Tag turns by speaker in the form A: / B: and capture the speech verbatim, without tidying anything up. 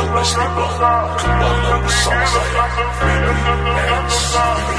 A: Let's sleep on. Kembali bersama saya, Freddy X.